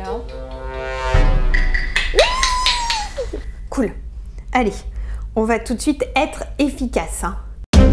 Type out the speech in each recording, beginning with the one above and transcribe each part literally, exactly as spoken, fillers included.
Voilà. Cool. Allez, on va tout de suite être efficace. Hein.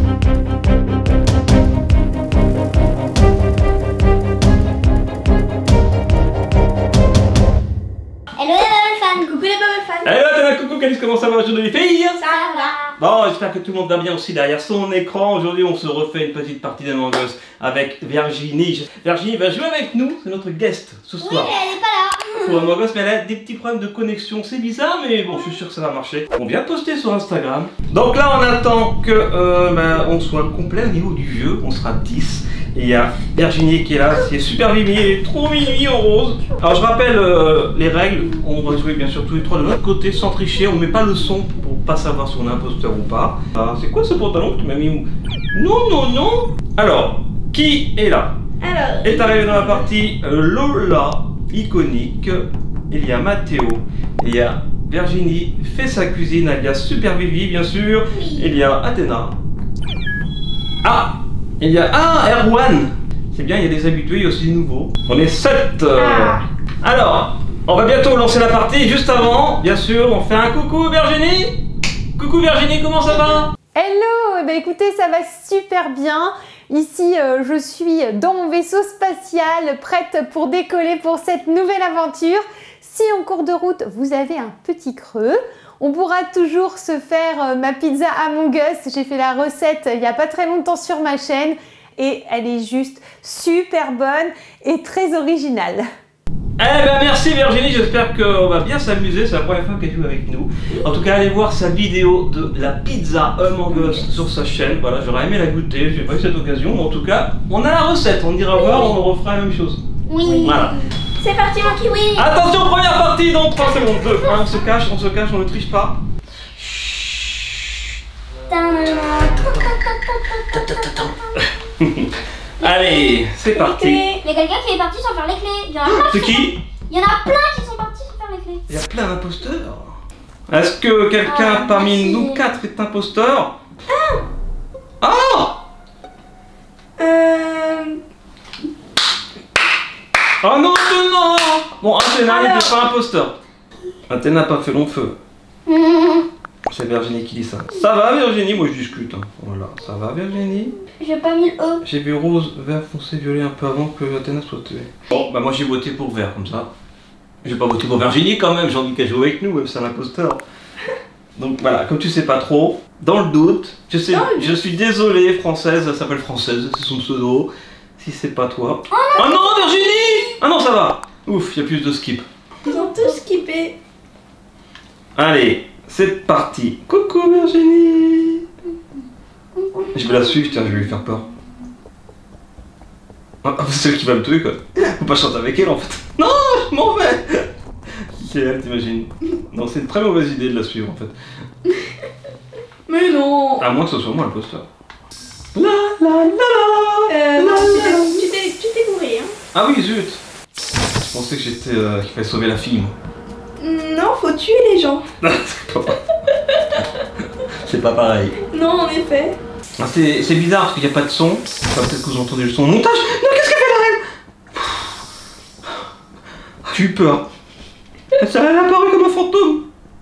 Hello les Bubble fans. Coucou les Bubble fans. Hello Athéna, coucou Calice, comment ça va aujourd'hui les filles? Ça va. Bon, j'espère que tout le monde va bien aussi derrière son écran. Aujourd'hui on se refait une petite partie d'Among Us avec Virginie. Virginie va jouer avec nous, c'est notre guest ce soir. Oui, mais elle est pas là. Pour Among Us, mais elle a des petits problèmes de connexion, c'est bizarre, mais bon, je suis sûr que ça va marcher. On vient de poster sur Instagram. Donc là, on attend que euh, bah, on soit complet au niveau du jeu. On sera dix. Et il y a Virginie qui est là, qui est super mimi, elle est trop mimi en rose. Alors je rappelle euh, les règles. On va jouer bien sûr tous les trois de notre côté sans tricher. On met pas le son pour pas savoir si on est imposteur ou pas. Ah, c'est quoi ce pantalon que tu m'as mis où? Non, non, non. Alors, qui est là? Alors. Est arrivé dans la partie euh, Lola. Iconique, il y a Mathéo, il y a Virginie fait sa cuisine alias Super Vivi bien sûr, Oui. il y a Athéna. Ah, il y a ah Erwan. C'est bien, il y a des habitués, il y a aussi des nouveaux. On est sept. Ah. Alors, on va bientôt lancer la partie. Juste avant, bien sûr, on fait un coucou Virginie. Coucou Virginie, comment ça va? Hello, bah écoutez, ça va super bien. Ici, euh, je suis dans mon vaisseau spatial, prête pour décoller pour cette nouvelle aventure. Si en cours de route, vous avez un petit creux, on pourra toujours se faire euh, ma pizza Among Us. J'ai fait la recette il n'y a pas très longtemps sur ma chaîne et elle est juste super bonne et très originale. Eh ben merci Virginie, j'espère qu'on va bien s'amuser, c'est la première fois qu'elle joue avec nous. En tout cas, allez voir sa vidéo de la pizza Among Us sur sa chaîne. Voilà, j'aurais aimé la goûter, j'ai pas eu cette occasion. Mais en tout cas, on a la recette, on ira voir, on refera la même chose. Oui. Voilà. C'est parti mon kiwi. Attention, première partie dans trois secondes. deux, un, on se cache, on se cache, on ne triche pas. Allez, c'est parti. Il y a quelqu'un qui est parti sans faire les clés. Il y en a plein. C'est qui? Il y en a plein qui sont partis sans faire les clés. Il y a plein d'imposteurs. Est-ce que quelqu'un Ah, parmi merci. nous quatre est imposteur? Ah oh Euh... Oh non, non, non. Bon, Athéna Alors. n'était pas imposteur. Athéna n'a pas fait long feu. C'est Virginie qui dit ça. Ça va Virginie? Moi je discute. Hein. Voilà, ça va Virginie? J'ai pas mis le E. J'ai vu rose, vert foncé, violet un peu avant que Athéna soit tuée. Bon, bah moi j'ai voté pour vert comme ça. J'ai pas voté pour Virginie quand même, j'ai envie qu'elle joue avec nous, même si c'est un imposteur. Donc voilà, comme tu sais pas trop, dans le doute, je, sais, je suis désolé, Française, elle s'appelle Française, c'est son pseudo. Si c'est pas toi. Oh non, oh non Virginie! Ah non, ça va! Ouf, il y a plus de skip. Ils ont tous skippé. Allez, c'est parti. Coucou Virginie. Je vais la suivre, tiens, je vais lui faire peur. Ah, c'est elle qui va me tuer quoi. Faut pas chanter avec elle en fait. Non, je m'en vais. C'est elle, t'imagines? Non, c'est une très mauvaise idée de la suivre en fait. Mais non. À moins que ce soit moi l'imposteur. La la la la. Euh, la, non, la, la. tu t'es tu t'es gouré hein. Ah oui, zut. Je pensais que j'étais euh, qu'il fallait sauver la fille moi. Non, faut tuer les gens. C'est pas... c'est pas pareil. Non, en effet. Ah, c'est bizarre parce qu'il n'y a pas de son. Enfin, peut-être que vous entendez le son au montage. Non, qu'est-ce qu'elle fait la reine? J'ai eu peur. Elle s'est apparue comme un fantôme.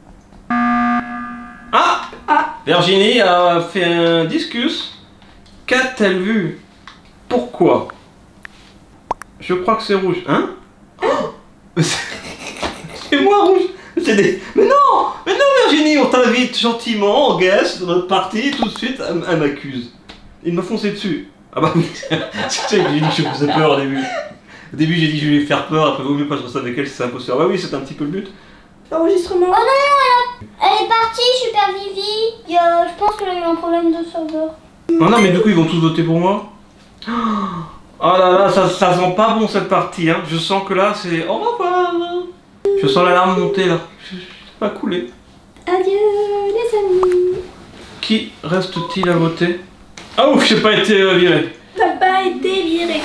Ah, Ah. Virginie a fait un discus. Qu'a-t-elle vu? Pourquoi? Je crois que c'est rouge. Hein? Oh, c'est moi rouge. C'est des... Mais non! Mais non Virginie, on t'invite gentiment en guest dans notre partie, tout de suite elle, elle m'accuse. Il m'a foncé dessus. Ah bah oui, c'est que j'ai dit que je me faisais peur au début. Au début j'ai dit que je voulais lui faire peur, après vaut mieux pas que je reste avec elle si c'est imposteur. Bah oui, c'est un petit peu le but. Enregistrement. Oh non, elle, a... elle est partie, Super Vivi. Il y a... Je pense qu'elle a eu un problème de serveur. Non non mais du coup ils vont tous voter pour moi. Oh là là, ça, ça sent pas bon cette partie hein. Je sens que là c'est au revoir. Je sens l'alarme monter là. Ça va couler. Adieu les amis. Qui reste-t-il à voter? Ah ouf, j'ai pas été euh, viré. T'as pas été viré.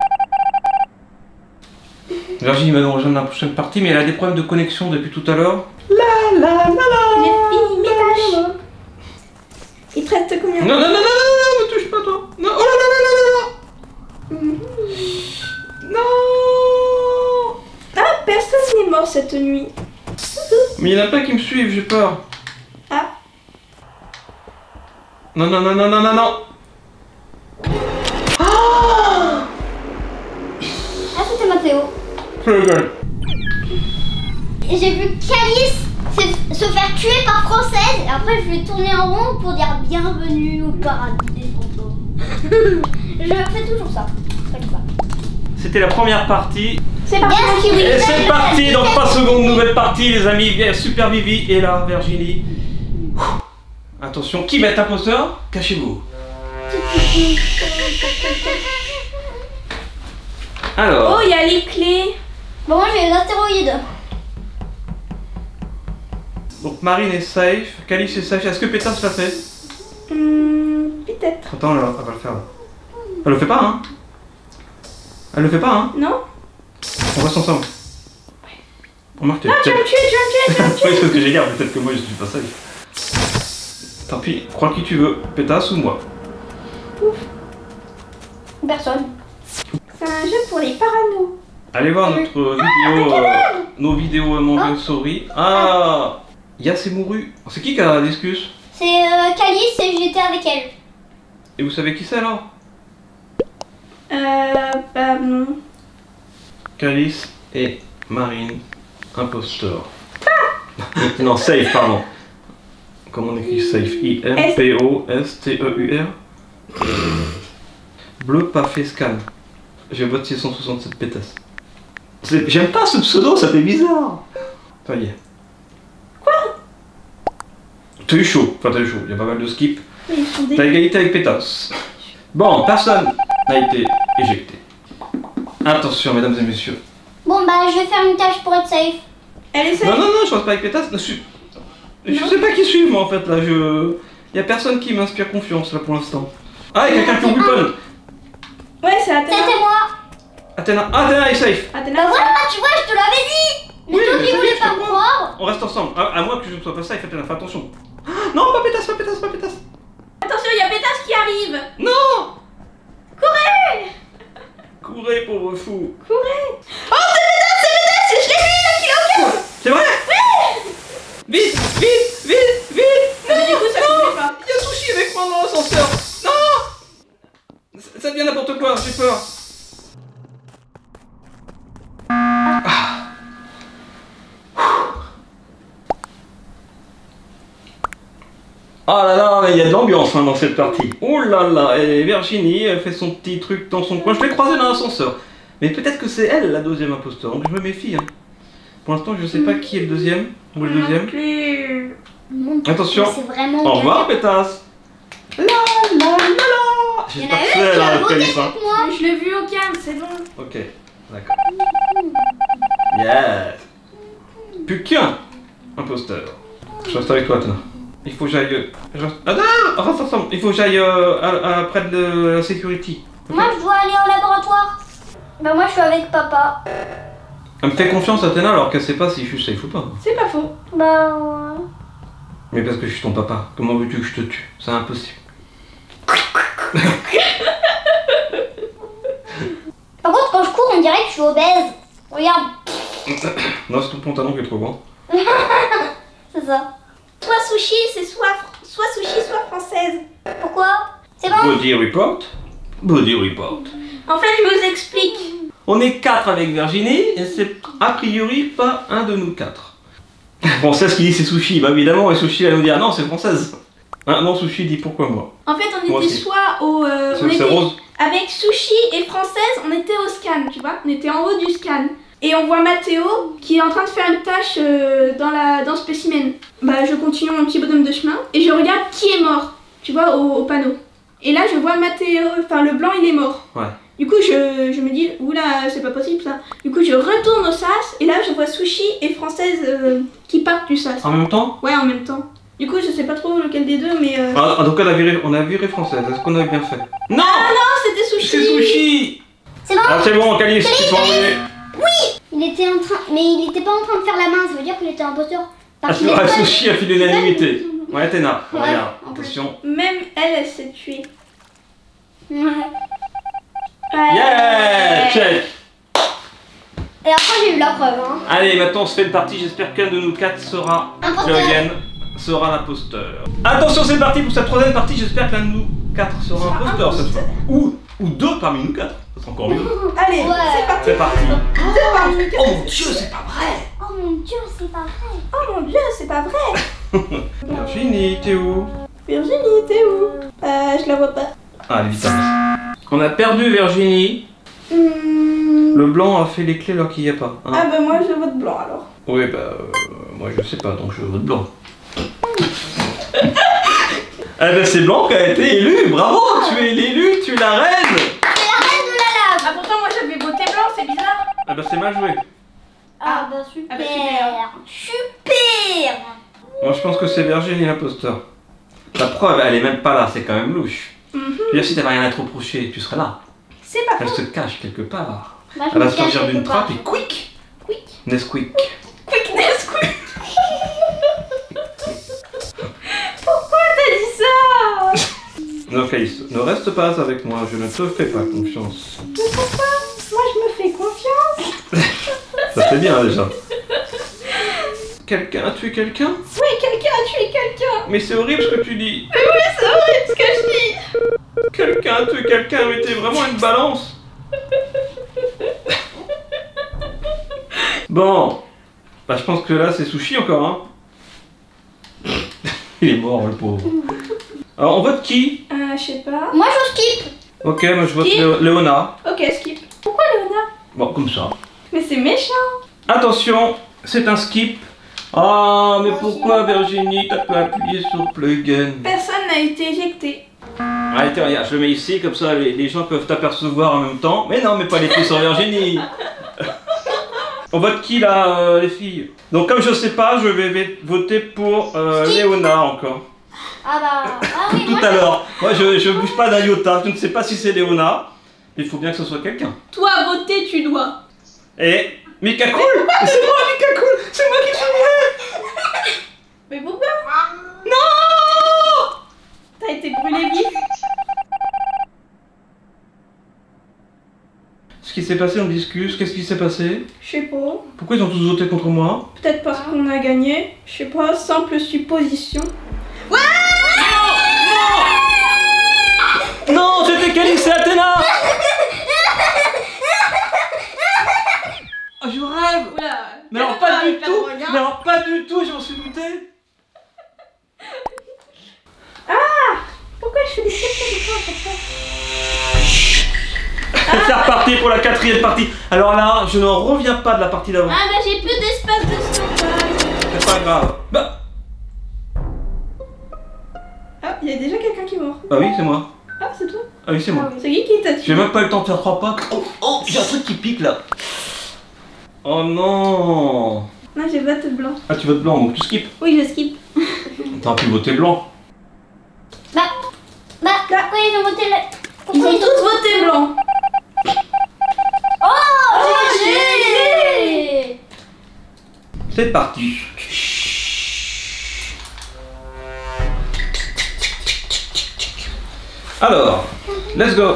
Virginie va nous rejoindre dans la prochaine partie, mais elle a des problèmes de connexion depuis tout à l'heure. La la la la. J'ai fini mes tâches. Il te reste combien? Non non non non non non, me touche pas toi. Non, oh là là là là là. Mm. Non. Ah, personne fort cette nuit. Mais il y en a pas qui me suivent, j'ai peur. Ah. Non, non, non, non, non, non, non. Ah, c'était Mathéo. Je rigole. Et j'ai vu Calice se- se faire tuer par Française. Et après, je vais tourner en rond pour dire bienvenue au paradis des fantômes. Je fais toujours ça. Chaque fois. C'était la première partie. C'est parti. Merci, oui. Et c'est parti, dans trois secondes, nouvelle partie, les amis. Bien, Super Vivi et là, Virginie. Ouh. Attention, qui va être imposteur? Cachez-vous. Alors. Oh, il y a les clés. Bon, moi j'ai les astéroïdes. Donc Marine est safe, Calice est safe. Est-ce que Pétasse l'a fait? Hmm, peut-être. Attends, elle, elle va le faire là. Elle le fait pas, hein? Elle le fait pas, hein? Non? On reste ensemble. Remarque, t'es Ah, tu vas me tuer, tu vas me tuer, tu vas me tuer. Oui, c'est ce que j'ai dit, peut-être que moi je suis pas safe. Tant pis, crois qui tu veux, Pétasse ou moi? Personne. C'est un jeu pour les paranos. Allez voir notre vidéo, euh, nos vidéos à Montgomery. Ah, Yas est mouru. C'est qui qui a la discus? C'est euh, Calice et j'étais avec elle. Et vous savez qui c'est alors? Euh, bah non. Calice et Marine, imposteur. Non, safe, pardon. Comment on écrit safe? I M P O S T E U R. Bleu pas fait scan. J'ai voté six cent soixante-sept pétasses. C'est- J'aime pas ce pseudo, ça fait bizarre. Ça y est. Quoi? T'as eu chaud, enfin t'as eu chaud, il y a pas mal de skips. Mais ils sont des... T'as égalité avec pétasse. Bon, personne n'a été éjecté. Attention, mesdames et messieurs. Bon, bah, je vais faire une tâche pour être safe. Elle est Non, safe. non, non, je reste pas avec pétasse. Je, suis... je sais pas qui suivre, moi, en fait, là. Je... Il y a personne qui m'inspire confiance, là, pour l'instant. Ah, il y a quelqu'un qui oublie pas. Ouais, c'est Athéna. C'était moi. Athéna, ah, Athéna est safe. Athéna, Bah voilà, tu vois, je te l'avais dit. Mais Oui, toi mais qui ça y est, voulais je pas te me crois. croire. On reste ensemble. À, à moins que je ne sois pas safe, Athéna, fais attention. Ah, non, pas pétasse, pas pétasse, pas pétasse. attention, il y a Pétasse qui arrive. Non. Courez. Courez, pauvre fou. Courez. Oh, c'est Pétasse, c'est Pétasse. Je l'ai vu, il a killé au cœur. C'est vrai? Oui. Vite, vite, vite, vite. Non, mais du coup, ça non, suffit pas. il y a Sushi avec moi dans l'ascenseur. Non. Ça, ça devient n'importe quoi, j'ai peur. Oh là là, mais il y a de l'ambiance hein, dans cette partie. Oh là là, et Virginie, elle fait son petit truc dans son coin. Je l'ai croisée dans l'ascenseur. Mais peut-être que c'est elle la deuxième imposteur, donc je me méfie. Hein. Pour l'instant, je sais pas qui est le deuxième ou le deuxième. Plus. Attention. C'est vraiment. Au revoir, pétasse. La la la la. Il y en J'espère a que une c'est qui elle, a hein, voté Calice, hein. avec moi. Mais je l'ai vu au calme, c'est bon. Ok, d'accord. Yes. Plus qu'un imposteur. Je reste avec toi, Athéna. Il faut que j'aille... je reste- Ah non, reste ensemble. Il faut que j'aille euh, à- à- près de la security. Ok. Moi, je dois aller au laboratoire. Bah, moi, je suis avec papa. Elle me fait confiance, Athéna, alors qu'elle sait pas si je suis safe ou pas. C'est pas faux. Bah, ouais. Mais parce que je suis ton papa. Comment veux-tu que je te tue? C'est impossible. Par contre, quand je cours, on dirait que je suis obèse. Regarde. Non, c'est ton pantalon qui est trop grand. C'est ça. Soit sushi, c'est soit, soit sushi, soit française. Pourquoi? C'est bon? Body report. Body report. En fait, je vous explique. On est quatre avec Virginie et c'est a priori pas un de nous quatre. Bon, c'est ce qu'il dit, c'est Sushi. Bah évidemment, et Sushi elle nous dit ah non, c'est française. Ah non, Sushi dit pourquoi moi. En fait, on Moi était aussi. soit au... euh, on C'est c'est était rose. avec sushi et française, on était au scan, tu vois. On était en haut du scan. Et on voit Mathéo qui est en train de faire une tâche euh, dans, la, dans le spécimen. Bah, je continue mon petit bonhomme de chemin et je regarde qui est mort, tu vois, au, au panneau. Et là, je vois Mathéo, enfin le blanc, il est mort. Ouais. Du coup, je, je me dis, oula, c'est pas possible ça. Du coup, je retourne au sas et là, je vois Sushi et Française euh, qui partent du sas. En même temps? Ouais, en même temps. Du coup, je sais pas trop lequel des deux, mais. Euh... Ah, donc on a viré, on a viré française. Est-ce qu'on a bien fait? Non! Ah non, c'était Sushi! C'est Sushi! C'est bon? Ah c'est bon, Calice, tu peux enlever. Il était en train. Mais il était pas en train de faire la main, ça veut dire qu'il était imposteur. Ah, Parce qu'il est ah, pas- Sushi a fait l'unanimité. Ouais, Athéna, Ouais, regarde, en plus. attention. Même elle, elle s'est tuée. Ouais. Ouais. Yeah! Check! Et après j'ai eu la preuve. Hein. Allez, maintenant on se fait une partie. J'espère qu'un de nous quatre sera Imposteur. Logan, sera l'imposteur. Attention, c'est parti pour cette troisième partie. J'espère que l'un de nous quatre sera imposteur cette fois. Ou, ou deux parmi nous quatre. Ça sera encore mieux. Allez, Ouais. c'est parti. C'est parti. C'est parti. Oh mon dieu, c'est pas vrai. Oh mon dieu, c'est pas vrai. Oh mon dieu, c'est pas vrai. Virginie, t'es où? Virginie, t'es où? Euh, je la vois pas. Ah, elle est vite à On a perdu Virginie. Hmm. Le blanc a fait les clés alors qu'il n'y a pas. Hein. Ah bah moi je vote blanc alors. Oui, bah, euh, moi je sais pas, donc je vote blanc. Ah bah c'est blanc qui a été élu, bravo, tu es l'élu, tu es la reine. C'est la reine de la lave. Ah pourtant moi j'avais voté blanc, c'est bizarre. Ah bah c'est mal joué. Ah bah super. Ah bah, super. Super. Moi je pense que c'est Virginie l'imposteur. La preuve, elle est même pas là, c'est quand même louche. Mm-hmm. Je veux dire, si t'avais rien à te reprocher, tu serais là. C'est pas Elle faux. se cache quelque part. Bah, je Elle va me se sortir cache d'une quelque part. trappe et quick. Quick. Nesquik. Quickness, quick. Pourquoi t'as dit ça? Non, Calice, ne reste pas avec moi, je ne te fais pas confiance. Mais pourquoi? Moi je me fais confiance. Ça fait bien déjà. Quelqu'un a tué quelqu'un? Oui, quelqu'un a tué quelqu'un. Mais c'est horrible ce que tu dis. Mais oui, c'est horrible ce que je dis. Quelqu'un a tué quelqu'un, mais t'es vraiment une balance. Bon, bah je pense que là c'est Sushi encore, hein. Il est mort le pauvre. Alors on vote qui? Euh, je sais pas. Moi je skip. Ok, moi je vote Qui? Léo- Léona. Ok, skip. Pourquoi Léona? Bon, comme ça. Mais c'est méchant. Attention, c'est un skip. Ah, mais pourquoi Virginie, t'as pas appuyé sur play again? Personne n'a été éjecté. Allez, tiens, regarde, je le mets ici, comme ça les, les gens peuvent t'apercevoir en même temps. Mais non, mais pas les filles sur Virginie. On vote qui là, euh, les filles? Donc comme je sais pas, je vais v- voter pour euh, Léona encore. Ah bah. Ah oui, Tout moi à l'heure. Moi je, je bouge pas d'un iota, je ne sais pas si c'est Léona. Il faut bien que ce soit quelqu'un. Toi, voter, tu dois. Et Mika Cool. C'est moi Mika Cool. C'est moi qui suis vrai. Mais pourquoi? Non! T'as été brûlé vif. Ce qui s'est passé, on discute. Qu'est-ce qui s'est passé? Je sais pas. Pourquoi ils ont tous voté contre moi? Peut-être parce qu'on a gagné. Je sais pas, simple supposition. Non, c'était Calice et Athéna. Oh, je rêve. Oula. Mais alors pas du tout. Mais alors pas du tout, je m'en suis douté. Pourquoi je fais des questions comme ça? C'est reparti pour la quatrième partie. Alors là, je n'en reviens pas de la partie d'avant. Ah bah j'ai plus d'espace de stockage. C'est pas grave. Bah, Ah, il y a déjà quelqu'un qui est mort. ah oui, c'est moi. Ah, c'est toi? Ah oui, c'est moi. C'est qui qui t'a J'ai tué? même pas eu le temps de faire trois pas. Oh, oh, j'ai un truc qui pique là. Oh non. Non, j'ai voté blanc. Ah, tu votes blanc, donc tu skips. Oui, je skip. T'as pu voter blanc. Bah. Bah. Pourquoi ils ont voté le. Ils Pourquoi ont tous voté blanc. Oh G G. C'est parti. Alors, let's go.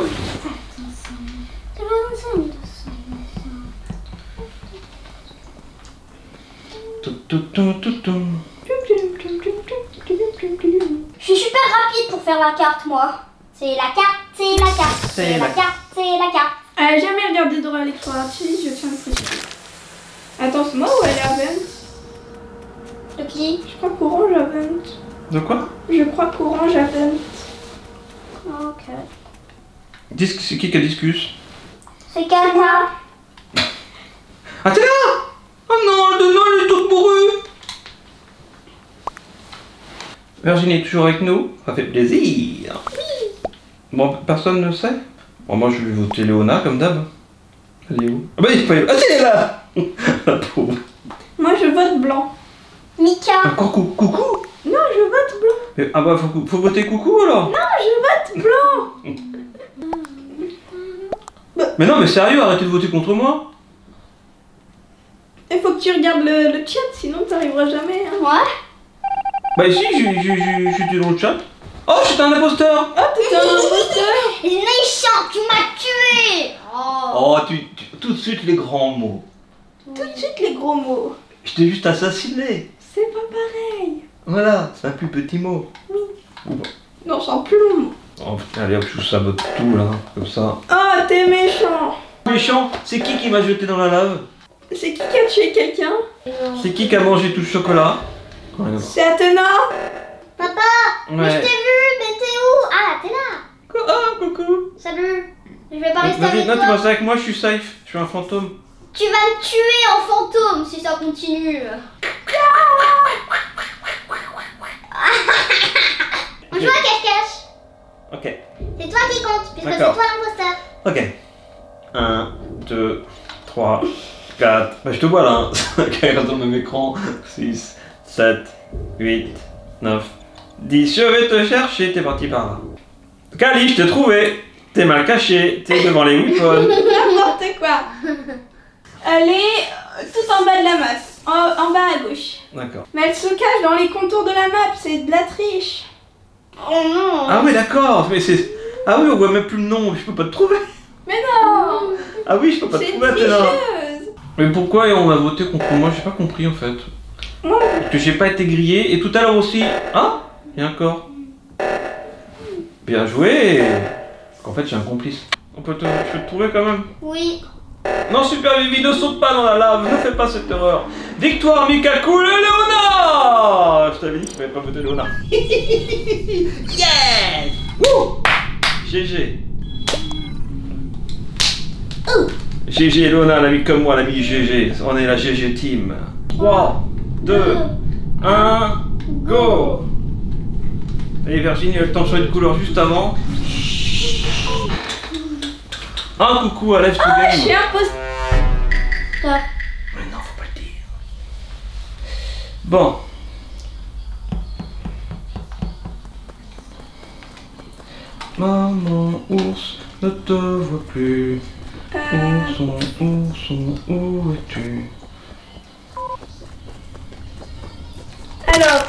Tout, tout, tout, tout, tout. Je suis super rapide pour faire la carte, moi. C'est la carte, c'est la carte, c'est la carte, c'est la carte. Elle a jamais regardé Dora l'exploratrice, je tiens à le préciser. Attends, c'est moi ou elle est à vingt? De qui? Je crois qu'Orange à vingt. De quoi? Je crois qu'Orange à vingt. Ok. Dis- C'est qui qui a discus? C'est Kana. Athéna! Oh non, Athéna, elle est toute bourrue. Virginie est toujours avec nous, ça fait plaisir. Bon, personne ne sait? Bon, moi je vais voter Léona comme d'hab. Elle est où? Ah bah il est pas... Ah si, elle est là. La pauvre. Moi, je vote blanc. Mika. Ah, coucou, coucou. Non, je vote blanc. Mais- Ah bah faut, faut voter coucou alors. Non, je vote blanc. Mais non mais sérieux, arrêtez de voter contre moi. Il faut que tu regardes le, le chat, sinon t'arriveras jamais. Hein. Ouais. Bah ici, j'ai- j'ai- j'ai- j'étais dans le chat. Oh, j'étais un imposteur. Oh, t'es un imposteur. Méchant, tu m'as tué. Oh. Oh, tu, tu- tout de suite les grands mots. tout de suite les gros mots. Je t'ai juste assassiné. C'est pas pareil. Voilà, c'est un plus petit mot. Oui. Bon. Non, c'est un plus long mot. Oh putain, allez hop, je vous sabote tout là, comme ça. Oh, t'es méchant. Méchant, c'est qui qui m'a jeté dans la lave? C'est qui qui a tué quelqu'un? C'est qui qui a mangé tout le chocolat? Rien à voir. C'est Athéna. Papa, mais je Ouais. t'ai vu, mais t'es où? Ah, t'es là. Ah, coucou. Salut. Je vais pas rester Vas-y, avec non, tu toi. restes avec moi, je suis safe. Je suis un fantôme. Tu vas me tuer en fantôme si ça continue. On joue à cache-cache. Ok. C'est toi qui compte, puisque c'est D'accord. toi l'imposteur. Ok. un, deux, trois, quatre. Bah, je te vois là. Hein. Regarde dans le même écran. six, sept, huit, neuf, dix. Je vais te chercher. T'es parti par là. Kali, je t'ai trouvé. T'es mal caché. T'es devant les weapons. N'importe quoi. Elle est tout en bas de la map. En, en bas à gauche. D'accord. Mais elle se cache dans les contours de la map. C'est de la triche. Oh non. Ah oui, d'accord. Mais c'est. Ah oui, on voit même plus le nom. Je peux pas te trouver. Mais non. Ah oui, je peux pas te C'est trouver, Athéna. tricheuse. Mais pourquoi on a voté contre moi? J'ai pas compris en fait. Moi, Parce que j'ai pas été grillé et tout à l'heure aussi. Ah, il y a un corps. Bien joué. En fait, j'ai un complice. On peut te, je peux te trouver quand même. Oui. Non, Super Vivi, ne saute pas dans la lave, ne fais pas cette erreur. Victoire, Mikaku, le Léonard. Je t'avais dit qu'il fallait pas voter Léonard. Yes. Wouh. G G. G G, Léonard, l'ami comme moi, l'ami G G. On est la G G Team. trois, deux, un, go. Allez Virginie, il y a le temps de changer de couleur juste avant. Ah coucou, à Lève to je Game. suis imposteur. Mais non, faut pas le dire. Bon. Maman ours ne te voit plus. Euh, Ourson, ourson, où es-tu? alors.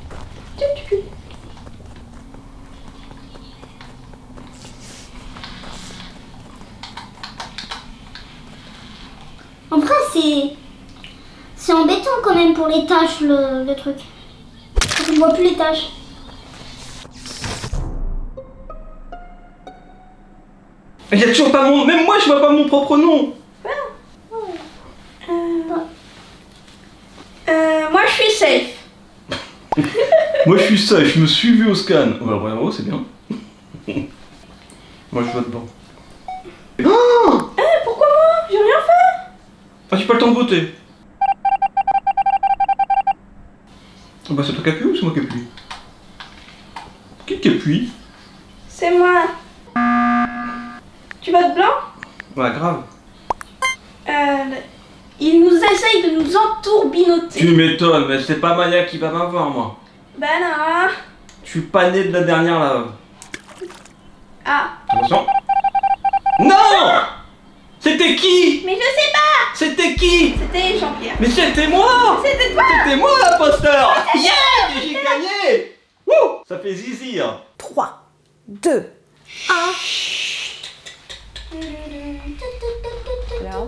En vrai, c'est. C'est embêtant quand même pour les tâches, le, le truc. Je ne vois plus les tâches. Il y a toujours pas mon. Même moi, je vois pas mon propre nom. Euh, euh, moi, je suis safe. Moi, je suis ça, je me suis vu au scan. Oh, bah, bravo, c'est bien. Moi, je vote bon. Oh, Eh, pourquoi moi? J'ai rien fait. ah, j'ai pas le temps de voter. Ah bah, c'est toi qui appuies ou c'est moi qui appuie? Qui qui appuie? C'est moi. Tu votes blanc? Bah, grave. Euh, il nous essaye de nous entourbinoter. Tu m'étonnes, mais c'est pas Maya qui va m'avoir, moi. Bah non. Je suis pas né de la dernière lave. Ah. Attention. Non! C'était qui? Mais je sais pas. C'était qui? C'était Jean-Pierre. Mais c'était moi! C'était toi. C'était moi l'imposteur! Yeah! J'ai gagné! Wouh! Ça fait zizi, hein. trois, deux, un. Alors.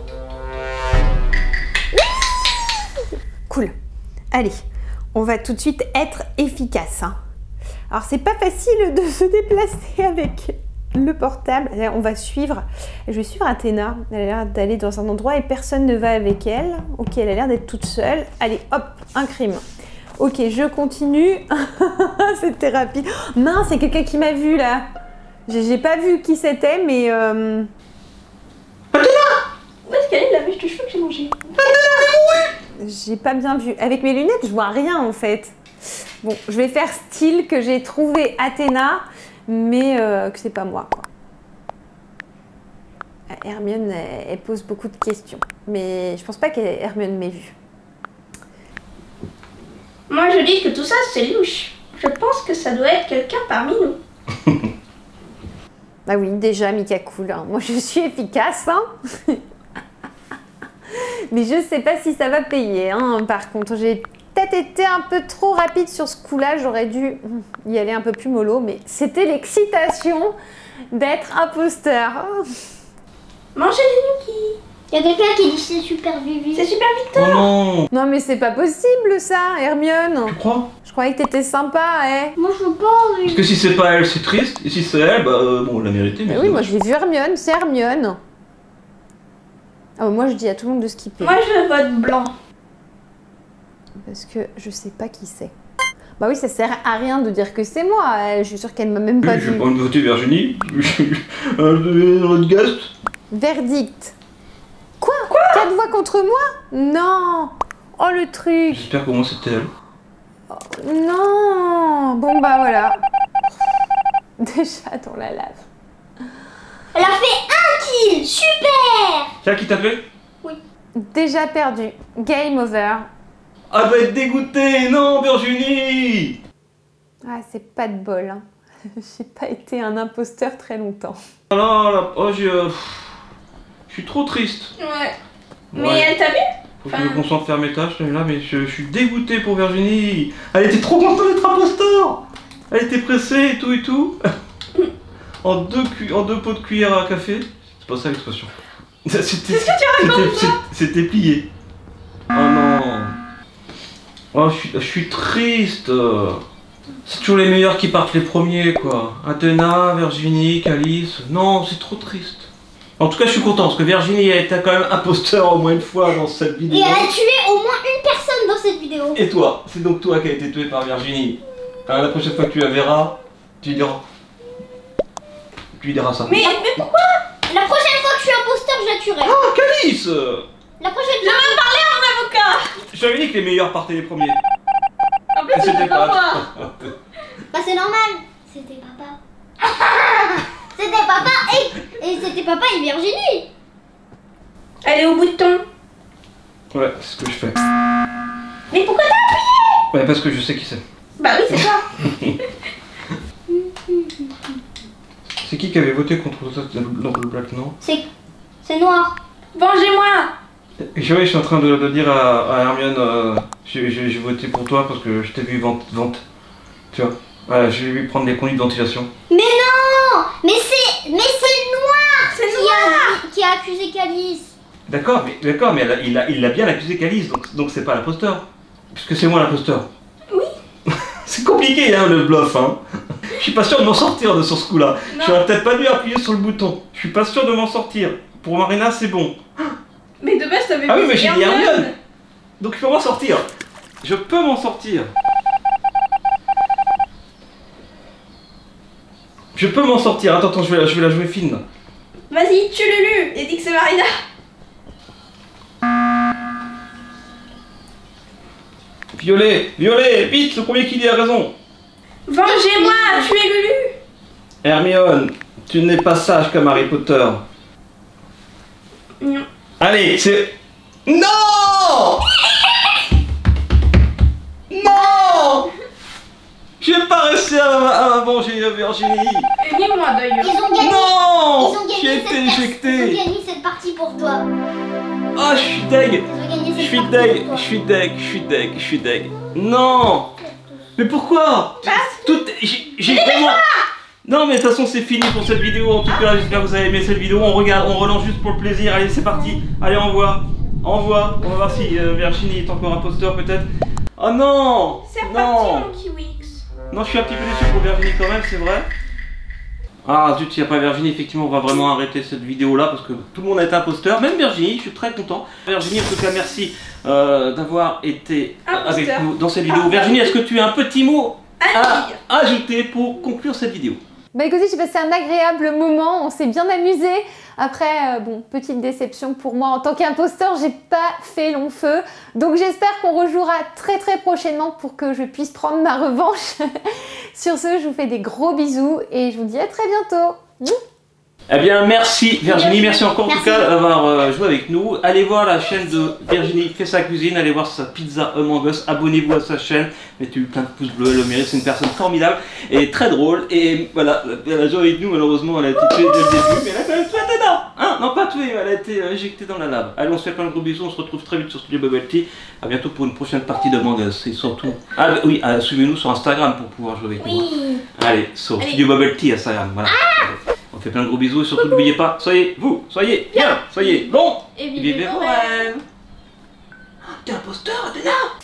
Cool. Allez, on va tout de suite être efficace. Hein. Alors, c'est pas facile de se déplacer avec le portable. Là, on va suivre. Je vais suivre Athéna. Elle a l'air d'aller dans un endroit et personne ne va avec elle. Ok, elle a l'air d'être toute seule. Allez, hop, un crime. Ok, je continue. C'était rapide. Mince, c'est quelqu'un qui m'a vu là. J'ai pas vu qui c'était, mais. Euh... Où est-ce qu'elle est la mèche de cheveux que j'ai mangée? J'ai pas bien vu. Avec mes lunettes, je vois rien en fait. Bon, je vais faire style que j'ai trouvé Athéna, mais euh, que c'est pas moi. Quoi. Hermione, elle, elle pose beaucoup de questions, mais je pense pas qu'Hermione m'ait vue. Moi, je dis que tout ça, c'est louche. Je pense que ça doit être quelqu'un parmi nous. Bah oui, déjà, Mika cool. Hein. Moi, je suis efficace, hein. Mais je sais pas si ça va payer. Hein. Par contre, j'ai peut-être été un peu trop rapide sur ce coup-là. J'aurais dû y aller un peu plus mollo, mais c'était l'excitation d'être imposteur. Manger des gnocchis. Il y a quelqu'un qui dit c'est super Vivi. C'est super Oh Victor. non. Non mais c'est pas possible ça, Hermione. Tu crois? Je croyais que t'étais sympa, eh. Moi je veux pas Parce Vivi. que si c'est pas elle, c'est triste. Et si c'est elle, bah euh, bon, on l'a mérité. Mais Mais oui, moi je l'ai vu Hermione, c'est Hermione. Ah, moi je dis à tout le monde de skipper. Moi je vote blanc. Parce que je sais pas qui c'est. Bah oui, ça sert à rien de dire que c'est moi. euh, Je suis sûre qu'elle m'a même pas Je vu. vais pas voter Virginie. Un guest. Verdict. Quoi, Quatre voix contre moi? Non. Oh le truc. J'espère qu'au moins c'était elle. Non. Bon bah voilà. Déjà dans la lave. Elle a fait un kill. Super. C'est elle qui t'a fait? Déjà perdu. Game over. Ah, elle doit être dégoûtée. Non, Virginie. Ah, c'est pas de bol. Hein. J'ai pas été un imposteur très longtemps. Oh là là. Oh, j'ai... euh, je suis trop triste. Ouais. Mais Ouais. elle t'a vu? Faut que je me concentre faire mes tâches là, mais je, je suis dégoûté pour Virginie. Elle était trop contente d'être imposteur. Elle était pressée et tout et tout. en, deux cu- en deux pots de cuillère à café. C'est pas ça l'expression. C'était c'était- c'était- c'était plié. Oh non. Oh, je suis, je suis triste. C'est toujours les meilleurs qui partent les premiers quoi. Athéna, Virginie, Calice. Non, c'est trop triste. En tout cas, je suis content parce que Virginie a été quand même imposteur au moins une fois dans cette Et vidéo. elle a tué au moins une personne dans cette vidéo. Et toi, c'est donc toi qui as été tué par Virginie. Alors, la prochaine fois que tu la verras, tu lui diras. Tu lui diras ça. Mais, mais pourquoi? La prochaine fois que je suis imposteur, je la tuerai. Ah, Calice! La prochaine Je fois. veux parler à mon avocat. J'avais dit que les meilleurs partaient les premiers. En plus, c'était pas moi. Bah c'est normal. C'était papa. C'était papa et, et c'était papa et Virginie. Elle est au bout de ton. Ouais, c'est ce que je fais. Mais pourquoi t'as appuyé? Ouais, parce que je sais qui c'est. Bah oui, c'est toi. C'est qui qui avait voté contre l'oncle Black, non? C'est c'est noir. Vengez-moi. Je, ouais, je suis en train de, de dire à, à Hermione, euh, j'ai j'ai- j'ai voté pour toi parce que je t'ai vu vente, vente. Tu vois, voilà, j'ai vu prendre des conduits de ventilation. Mais non. Mais c'est mais c'est noir. C'est qui a qui a accusé Calice. D'accord, mais d'accord, mais elle a- il a, il a bien accusé Calice, donc donc c'est pas l'imposteur, puisque c'est moi l'imposteur. Oui. C'est compliqué hein le bluff hein. Je suis pas sûr de m'en sortir de sur ce coup-là. Non. J'aurais peut-être pas dû appuyer sur le bouton. Je suis pas sûr de m'en sortir. Pour Marina c'est bon. Mais de base, t'avais Ah oui, mis mais j'ai dit Hermione. Hermione. Donc je peux m'en sortir. Je peux m'en sortir. Je peux m'en sortir. Attends, attends, je vais, la- je vais la jouer fine. là. Vas-y, tue Lulu et dis que c'est Marina. Violet, Violet, vite, le premier qui dit a raison. Vengez-moi, tuez Lulu. Hermione, tu n'es pas sage comme Harry Potter. Non. Allez, c'est... Non. Non. J'ai pas réussi à, à venger Virginie. Et ni moi d'ailleurs. Ils ont gagné. Non. Ils ont J'ai gagné été cette Ils ont éjecté. gagné cette partie pour toi. Ah, je suis deg. Ils ont gagné cette Je suis partie deg, pour toi. je suis deg, je suis deg, je suis deg. Non. Mais pourquoi? Tout, j'ai j'ai vraiment... Non mais de toute façon c'est fini pour cette vidéo. En tout cas j'espère que vous avez aimé cette vidéo. On regarde, on relance juste pour le plaisir. Allez c'est parti. Allez envoie. Envoie. On va voir si euh, Virginie est encore imposteur peut-être. Oh non. C'est reparti Non. mon Kiwix. Non je suis un petit peu déçu pour Virginie quand même c'est vrai. Ah zut, s'il n'y a pas Virginie, effectivement on va vraiment arrêter cette vidéo là parce que tout le monde est imposteur, même Virginie, je suis très content. Virginie, en tout cas merci euh, d'avoir été Imposteur. avec nous dans cette vidéo. Ah, Virginie, est-ce que tu as un petit mot À à dire. ajouter pour conclure cette vidéo? Bah écoutez, j'ai passé un agréable moment, on s'est bien amusé. Après, euh, bon, petite déception pour moi en tant qu'imposteur, j'ai pas fait long feu. Donc j'espère qu'on rejouera très très prochainement pour que je puisse prendre ma revanche. Sur ce, je vous fais des gros bisous et je vous dis à très bientôt. Mouah. Eh bien, merci Virginie, merci encore en tout Merci. cas d'avoir euh, joué avec nous. Allez voir la chaîne de Virginie fait sa cuisine, allez voir sa pizza Among Us, abonnez-vous à sa chaîne, mettez-lui plein de pouces bleus, elle le mérite, c'est une personne formidable et très drôle. Et voilà, elle a joué avec nous, malheureusement elle a été tuée dès le début, mais elle a quand même tué Athéna, hein. Non pas tuée, elle a été euh, éjectée dans la lave. Allez, on se fait plein de gros bisous, on se retrouve très vite sur Studio Bubble Tea. À bientôt pour une prochaine partie de Among Us et surtout... Ah bah, oui, euh, suivez-nous sur Instagram pour pouvoir jouer avec nous. Oui. Allez, sur Allez. Studio Bubble Tea Instagram, voilà. On fait fait plein de gros bisous et surtout n'oubliez pas, soyez vous, soyez bien, soyez bon Et vivez vos rêves. T'es imposteur, Athéna.